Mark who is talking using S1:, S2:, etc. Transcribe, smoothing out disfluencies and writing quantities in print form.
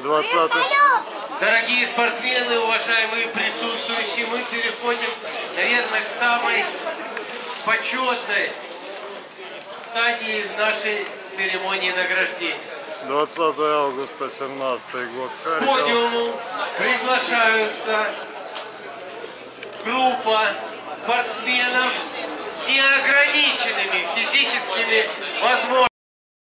S1: 20.
S2: Дорогие спортсмены, уважаемые присутствующие, мы переходим, наверное, к самой почетной стадии нашей церемонии награждения.
S1: 20 августа 17 год.
S2: К
S1: Харьков.
S2: подиуму приглашаются группа спортсменов с неограниченными физическими возможностями.